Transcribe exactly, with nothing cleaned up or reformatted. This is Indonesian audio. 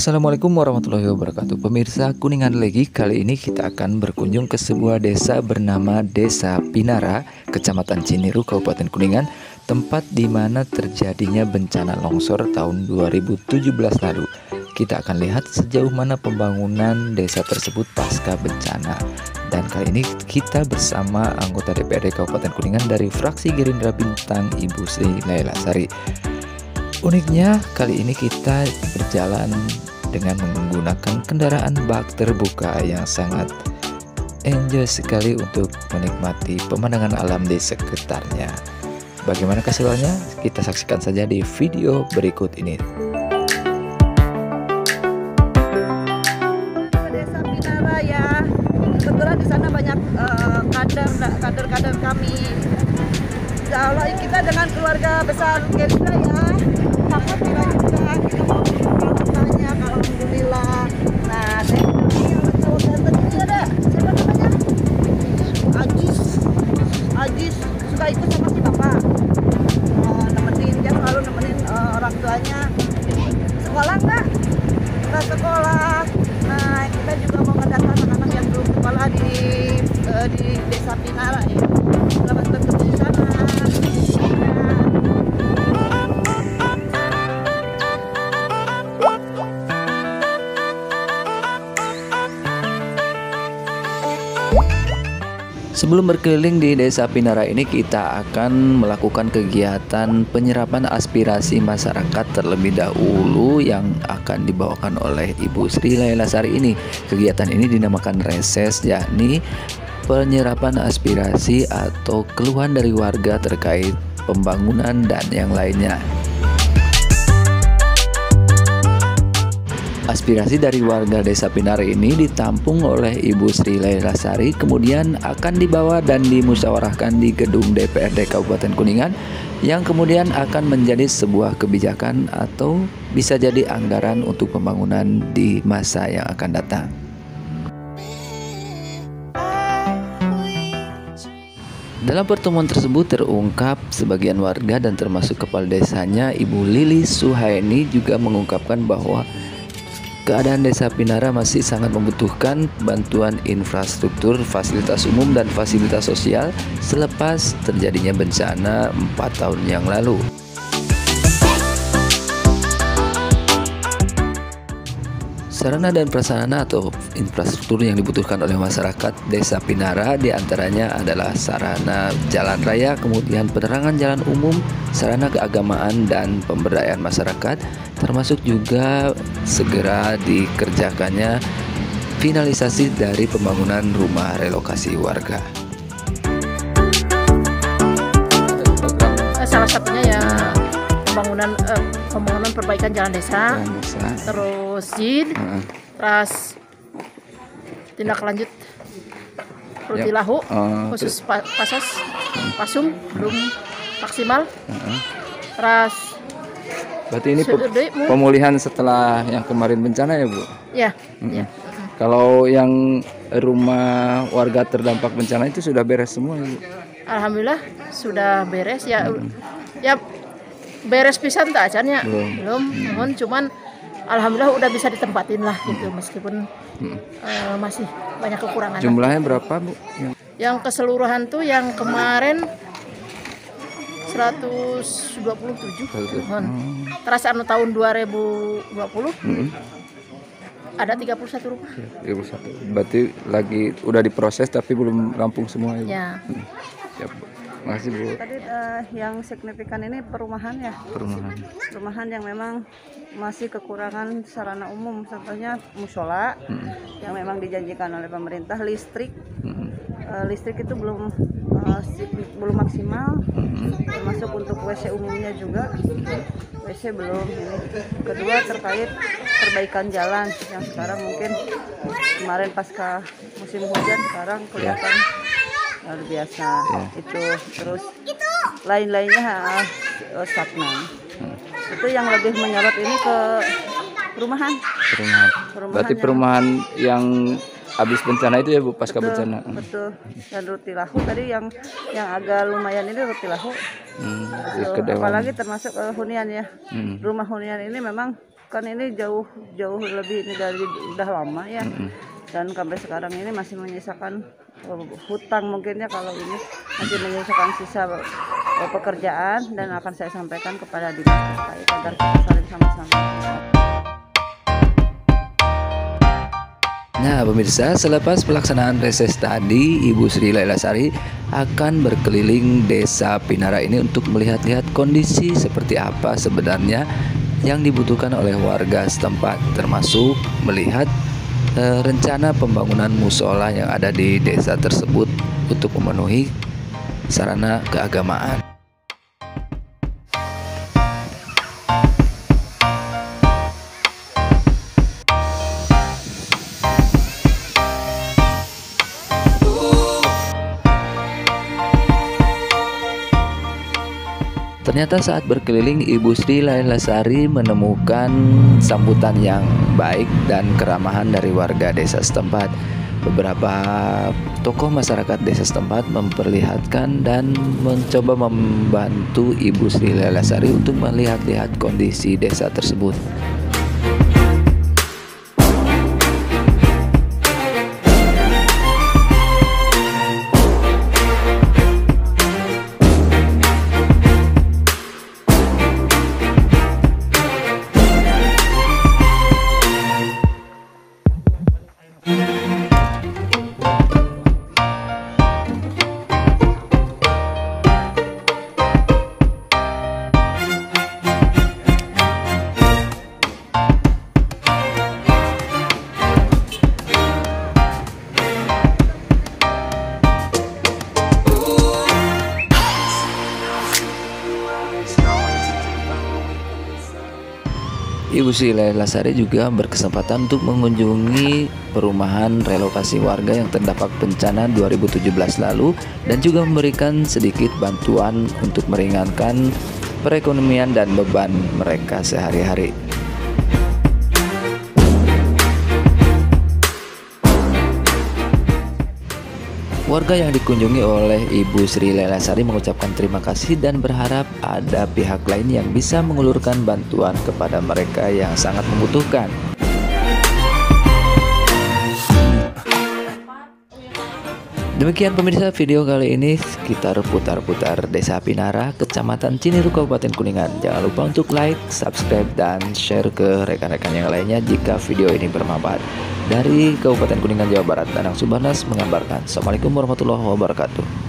Assalamualaikum warahmatullahi wabarakatuh. Pemirsa Kuningan Legi, kali ini kita akan berkunjung ke sebuah desa bernama Desa Pinara, Kecamatan Ciniru, Kabupaten Kuningan, tempat di mana terjadinya bencana longsor tahun dua ribu tujuh belas lalu. Kita akan lihat sejauh mana pembangunan desa tersebut pasca bencana. Dan kali ini kita bersama anggota D P R D Kabupaten Kuningan dari fraksi Gerindra Bintang, Ibu Sri Lailasari. Uniknya kali ini kita berjalan dengan menggunakan kendaraan bak terbuka yang sangat enjoy sekali untuk menikmati pemandangan alam di sekitarnya. Bagaimana keseruannya? Kita saksikan saja di video berikut ini. Desa Pinara ya, kebetulan di sana banyak uh, kader kader-kader kami. Kalau kita dengan keluarga besar Gerindra ya, sama kita juga kita mau bertanya, alhamdulillah. Nah, saya yang tahu dan ini ada siapa namanya? Ajis, Ajis suka ikut sama si bapak, uh, nemenin dia selalu nemenin uh, orang tuanya. Sekolah nggak? Nggak sekolah. Nah, kita juga mau mendatang anak-anak yang belum sekolah di uh, di Desa Pinara ya. Selamat bertemu di sana. Sebelum berkeliling di Desa Pinara ini, kita akan melakukan kegiatan penyerapan aspirasi masyarakat terlebih dahulu yang akan dibawakan oleh Ibu Sri Lailasari ini. Kegiatan ini dinamakan reses, yakni penyerapan aspirasi atau keluhan dari warga terkait pembangunan dan yang lainnya. Aspirasi dari warga Desa Pinara ini ditampung oleh Ibu Sri Lailasari, kemudian akan dibawa dan dimusyawarahkan di gedung D P R D Kabupaten Kuningan, yang kemudian akan menjadi sebuah kebijakan atau bisa jadi anggaran untuk pembangunan di masa yang akan datang. Dalam pertemuan tersebut terungkap sebagian warga dan termasuk kepala desanya Ibu Lili Suhaini juga mengungkapkan bahwa keadaan Desa Pinara masih sangat membutuhkan bantuan infrastruktur, fasilitas umum, dan fasilitas sosial selepas terjadinya bencana empat tahun yang lalu. Sarana dan prasarana atau infrastruktur yang dibutuhkan oleh masyarakat Desa Pinara diantaranya adalah sarana jalan raya, kemudian penerangan jalan umum, sarana keagamaan, dan pemberdayaan masyarakat, termasuk juga segera dikerjakannya finalisasi dari pembangunan rumah relokasi warga. Salah satunya ya pembangunan eh, pembangunan perbaikan jalan desa, Jalan desa. terus jin, Uh-uh. terus tindak lanjut rutilahu, Ya. Oh, khusus pa pasos, pasung belum maksimal, Uh-uh. terus Berarti ini pe- Sudah, Bu. pemulihan setelah yang kemarin bencana ya, Bu? ya, Mm-mm. ya. Kalau yang rumah warga terdampak bencana itu sudah beres semua, Bu? Alhamdulillah sudah beres ya, ya beres pisan tak acaranya Belum. belum, namun cuman alhamdulillah udah bisa ditempatin lah gitu, meskipun eh, masih banyak kekurangan. Jumlahnya berapa, Bu? Yang- Yang keseluruhan tuh yang kemarin seratus dua puluh tujuh. Hmm. Terus anu tahun dua ribu dua puluh Mm-mm. ada tiga puluh satu rumah. tiga puluh satu. Berarti lagi udah diproses tapi belum rampung semua, ya, Bu? Ya. Hmm. Siap, Bu. Makasih, Bu. Tadi uh, yang signifikan ini perumahan ya, Perumahan. perumahan yang memang masih kekurangan sarana umum, contohnya musola Mm-mm. yang memang dijanjikan oleh pemerintah, listrik, Mm-mm. uh, listrik itu belum uh, signi- belum maksimal, Mm-mm. termasuk untuk W C umumnya juga, W C belum. Ini kedua terkait perbaikan jalan yang sekarang mungkin kemarin pasca musim hujan sekarang kelihatan luar biasa. Ya. Itu terus lain-lainnya uh, stagnan. Hmm. Itu yang lebih menyorot ini ke perumahan. Perumahan. Perumahan Berarti yang- perumahan yang habis bencana itu ya, Bu, pasca Betul, bencana. betul. Dan Rutilahu tadi yang yang agak lumayan ini Rutilahu. Hmm, So, ke Dewan. apalagi termasuk uh, hunian ya. Hmm. Rumah hunian ini memang kan ini jauh jauh lebih ini dari udah lama ya. Mm-mm. Dan sampai sekarang ini masih menyisakan uh, hutang mungkin ya, kalau ini masih menyisakan sisa uh, pekerjaan, dan akan saya sampaikan kepada dinas terkait agar kita saling sama-sama. Nah pemirsa, selepas pelaksanaan reses tadi, Ibu Sri Lailasari akan berkeliling desa Pinara ini untuk melihat-lihat kondisi seperti apa sebenarnya yang dibutuhkan oleh warga setempat, termasuk melihat eh, rencana pembangunan musola yang ada di desa tersebut untuk memenuhi sarana keagamaan. Ternyata saat berkeliling, Ibu Sri Lailasari menemukan sambutan yang baik dan keramahan dari warga desa setempat. Beberapa tokoh masyarakat desa setempat memperlihatkan dan mencoba membantu Ibu Sri Lailasari untuk melihat-lihat kondisi desa tersebut. Ibu Sri Lailasari juga berkesempatan untuk mengunjungi perumahan relokasi warga yang terdampak bencana dua ribu tujuh belas lalu, dan juga memberikan sedikit bantuan untuk meringankan perekonomian dan beban mereka sehari-hari. Warga yang dikunjungi oleh Ibu Sri Lailasari mengucapkan terima kasih dan berharap ada pihak lain yang bisa mengulurkan bantuan kepada mereka yang sangat membutuhkan. Demikian pemirsa video kali ini sekitar putar-putar Desa Pinara, Kecamatan Ciniru, Kabupaten Kuningan. Jangan lupa untuk like, subscribe, dan share ke rekan-rekan yang lainnya jika video ini bermanfaat. Dari Kabupaten Kuningan, Jawa Barat, Danang Subarnas mengabarkan. Assalamualaikum warahmatullahi wabarakatuh.